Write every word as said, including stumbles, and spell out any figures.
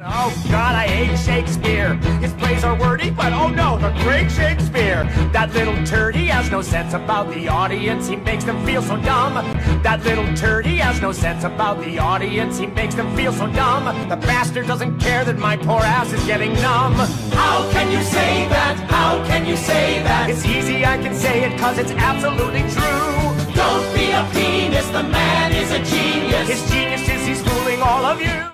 Oh God, I hate Shakespeare. His plays are wordy, but oh no, the great Shakespeare. That little turd, he has no sense about the audience. He makes them feel so dumb. That little turd, he has no sense about the audience. He makes them feel so dumb. The bastard doesn't care that my poor ass is getting numb. How can you say that? How can you say that? It's easy, I can say it, cause it's absolutely true. Don't be a penis, the man is a genius. His genius is he's fooling all of you.